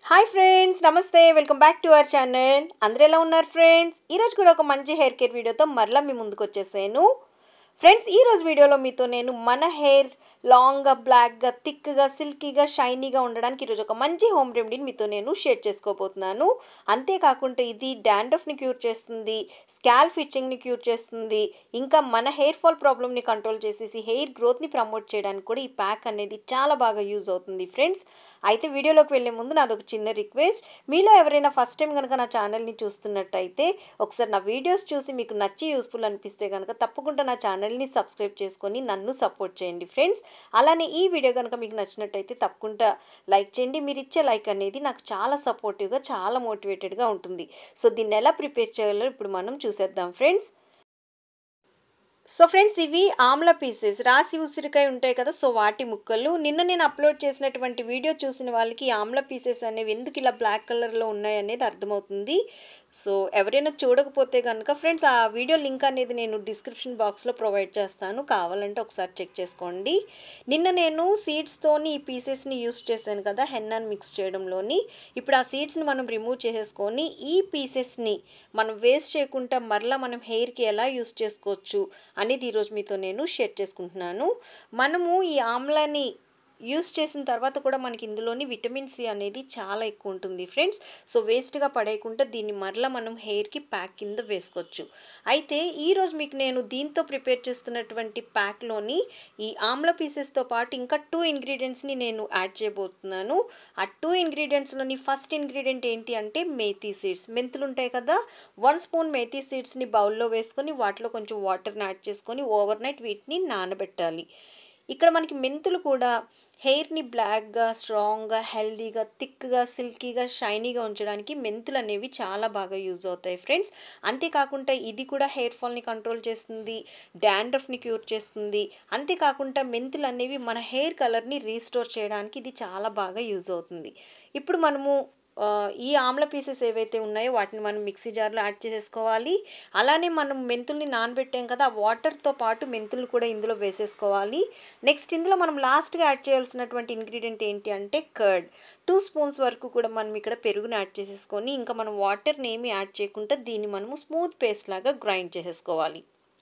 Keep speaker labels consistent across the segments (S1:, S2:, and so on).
S1: Hi friends, నమస్తే. Welcome back to our channel. అందరూ ఎలా ఉన్నారు ఫ్రెండ్స్? ఈరోజు కూడా ఒక మంచి హెయిర్ కేర్ వీడియోతో మరలా మీ ముందుకు వచ్చేసాను. ఫ్రెండ్స్, ఈరోజు వీడియోలో మీతో నేను మన హెయిర్ లాంగ్గా, బ్లాక్గా, థిక్గా, సిల్కీగా, షైనీగా ఉండడానికి ఈరోజు ఒక మంచి హోమ్ రెమెడీని మీతో నేను షేర్ చేసుకోబోతున్నాను. అంతేకాకుండా ఇది డాండ్రఫ్ని క్యూర్ చేస్తుంది, స్కాల్ప్ ఇచ్చింగ్ని క్యూర్ చేస్తుంది, ఇంకా మన హెయిర్ ఫాల్ ప్రాబ్లమ్ని కంట్రోల్ చేసేసి హెయిర్ గ్రోత్ని ప్రమోట్ చేయడానికి కూడా ఈ ప్యాక్ అనేది చాలా బాగా యూజ్ అవుతుంది ఫ్రెండ్స్. అయితే వీడియోలోకి వెళ్ళే ముందు నాది ఒక చిన్న రిక్వెస్ట్. మీలో ఎవరైనా ఫస్ట్ టైం కనుక నా ఛానల్ని చూస్తున్నట్టయితే ఒకసారి నా వీడియోస్ చూసి మీకు నచ్చి యూస్ఫుల్ అనిపిస్తే కనుక తప్పకుండా నా ఛానల్ని సబ్స్క్రైబ్ చేసుకొని నన్ను సపోర్ట్ చేయండి ఫ్రెండ్స్. అలానే ఈ వీడియో కనుక మీకు నచ్చినట్టయితే తప్పకుండా లైక్ చేయండి. మీరు ఇచ్చే లైక్ అనేది నాకు చాలా సపోర్టివ్గా, చాలా మోటివేటెడ్గా ఉంటుంది. సో దీన్ని ఎలా ప్రిపేర్ చేయాలో ఇప్పుడు మనం చూసేద్దాం ఫ్రెండ్స్. సో ఫ్రెండ్స్, ఇవి ఆమ్ల పీసెస్, రాసి ఉసిరికాయ ఉంటాయి కదా, సో వాటి ముక్కలు. నిన్న నేను అప్లోడ్ చేసినటువంటి వీడియో చూసిన వాళ్ళకి ఈ ఆమ్ల పీసెస్ అనేవి ఎందుకు ఇలా బ్లాక్ కలర్లో ఉన్నాయి అనేది అర్థమవుతుంది. సో ఎవరైనా చూడకపోతే కనుక ఫ్రెండ్స్, ఆ వీడియో లింక్ అనేది నేను డిస్క్రిప్షన్ బాక్స్లో ప్రొవైడ్ చేస్తాను, కావాలంటే ఒకసారి చెక్ చేసుకోండి. నిన్న నేను సీడ్స్తోని ఈ పీసెస్ని యూస్ చేశాను కదా హెన్నాని మిక్స్ చేయడంలోని. ఇప్పుడు ఆ సీడ్స్ని మనం రిమూవ్ చేసేసుకొని ఈ పీసెస్ని మనం వేస్ట్ చేయకుండా మరలా మనం హెయిర్కి ఎలా యూస్ చేసుకోవచ్చు అనేది ఈరోజు మీతో నేను షేర్ చేసుకుంటున్నాను. మనము ఈ ఆమ్లాని యూస్ చేసిన తర్వాత కూడా మనకి ఇందులోని విటమిన్ సి అనేది చాలా ఎక్కువ ఉంటుంది ఫ్రెండ్స్. సో వేస్ట్గా పడేయకుండా దీన్ని మరలా మనం హెయిర్కి ప్యాక్ కింద వేసుకోవచ్చు. అయితే ఈరోజు మీకు నేను దీంతో ప్రిపేర్ చేస్తున్నటువంటి ప్యాక్లోని ఈ ఆమ్ల పీసెస్తో పాటు ఇంకా 2 ఇంగ్రీడియంట్స్ని నేను యాడ్ చేయబోతున్నాను. ఆ 2 ఇంగ్రీడియంట్స్లోని ఫస్ట్ ఇంగ్రీడియంట్ ఏంటి అంటే మేథీ సీడ్స్. మెంతులు ఉంటాయి కదా, 1 స్పూన్ మేథీ సీడ్స్ని బౌల్లో వేసుకొని వాటిలో కొంచెం వాటర్ని యాడ్ చేసుకొని ఓవర్ నైట్ వీటిని నానబెట్టాలి. ఇక్కడ మనకి మెంతులు కూడా హెయిర్ని బ్లాక్గా, స్ట్రాంగ్గా, హెల్దీగా, థిక్గా, సిల్కీగా, షైనీగా ఉంచడానికి మెంతులు అనేవి చాలా బాగా యూజ్ అవుతాయి ఫ్రెండ్స్. అంతేకాకుండా ఇది కూడా హెయిర్ ఫాల్ని కంట్రోల్ చేస్తుంది, డాండ్రఫ్ని క్యూర్ చేస్తుంది. అంతేకాకుండా మెంతులు అనేవి మన హెయిర్ కలర్ని రీస్టోర్ చేయడానికి ఇది చాలా బాగా యూజ్ అవుతుంది. ఇప్పుడు మనము ఈ ఆమ్ల పీసెస్ ఏవైతే ఉన్నాయో వాటిని మనం మిక్సీ జార్లో యాడ్ చేసేసుకోవాలి. అలానే మనం మెంతుల్ని నానబెట్టాం కదా, వాటర్తో పాటు మెంతులు కూడా ఇందులో వేసేసుకోవాలి. నెక్స్ట్ ఇందులో మనం లాస్ట్గా యాడ్ చేయాల్సినటువంటి ఇంగ్రీడియంట్ ఏంటి అంటే కర్డ్. 2 స్పూన్స్ వరకు కూడా మనం ఇక్కడ పెరుగుని యాడ్ చేసేసుకొని ఇంకా మనం వాటర్ని ఏమి యాడ్ చేయకుండా దీన్ని మనము స్మూత్ పేస్ట్ లాగా గ్రైండ్ చేసేసుకోవాలి.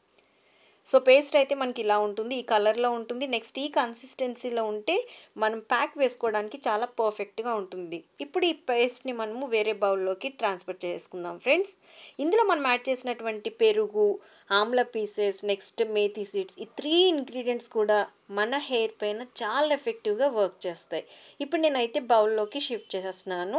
S1: సో పేస్ట్ అయితే మనకి ఇలా ఉంటుంది, ఈ కలర్లో ఉంటుంది. నెక్స్ట్ ఈ కన్సిస్టెన్సీలో ఉంటే మనం ప్యాక్ వేసుకోవడానికి చాలా పర్ఫెక్ట్గా ఉంటుంది. ఇప్పుడు ఈ పేస్ట్ని మనము వేరే బౌల్లోకి ట్రాన్స్ఫర్ చేసుకుందాం ఫ్రెండ్స్. ఇందులో మనం యాడ్ చేసినటువంటి పెరుగు, ఆమ్ల పీసెస్, నెక్స్ట్ మేథీ సీడ్స్, ఈ 3 ఇంగ్రీడియంట్స్ కూడా మన హెయిర్ పైన చాలా ఎఫెక్టివ్గా వర్క్ చేస్తాయి. ఇప్పుడు నేనైతే బౌల్లోకి షిఫ్ట్ చేసేస్తున్నాను.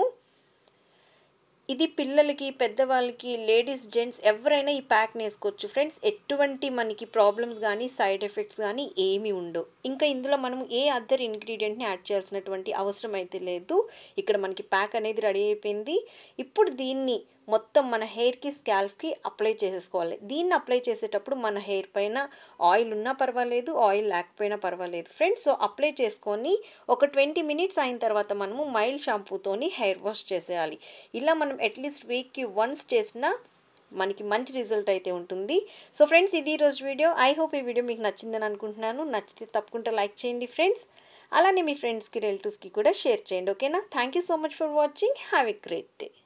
S1: ఇది పిల్లలకి, పెద్దవాళ్ళకి, లేడీస్, జెంట్స్ ఎవరైనా ఈ ప్యాక్ని వేసుకోవచ్చు ఫ్రెండ్స్. ఎటువంటి మనకి ప్రాబ్లమ్స్ కానీ సైడ్ ఎఫెక్ట్స్ కానీ ఏమీ ఉండవు. ఇంకా ఇందులో మనం ఏ అదర్ ఇంగ్రీడియంట్ని యాడ్ చేయాల్సినటువంటి అవసరం అయితే లేదు. ఇక్కడ మనకి ప్యాక్ అనేది రెడీ అయిపోయింది. ఇప్పుడు దీన్ని మొత్తం మన హెయిర్కి, స్కాల్ప్కి అప్లై చేసేసుకోవాలి. దీన్ని అప్లై చేసేటప్పుడు మన హెయిర్ పైన ఆయిల్ ఉన్నా పర్వాలేదు, ఆయిల్ లేకపోయినా పర్వాలేదు ఫ్రెండ్స్. సో అప్లై చేసుకొని ఒక 20 మినిట్స్ అయిన తర్వాత మనము మైల్డ్ షాంపూతోని హెయిర్ వాష్ చేసేయాలి. ఇలా మనం అట్లీస్ట్ వీక్కి వన్స్ చేసినా మనకి మంచి రిజల్ట్ అయితే ఉంటుంది. సో ఫ్రెండ్స్, ఇది ఈరోజు వీడియో. ఐ హోప్ ఈ వీడియో మీకు నచ్చిందని అనుకుంటున్నాను. నచ్చితే తప్పకుండా లైక్ చేయండి ఫ్రెండ్స్. అలానే మీ ఫ్రెండ్స్కి, రిలేటివ్స్కి కూడా షేర్ చేయండి. ఓకేనా? Thank you so much for watching. Have a great day.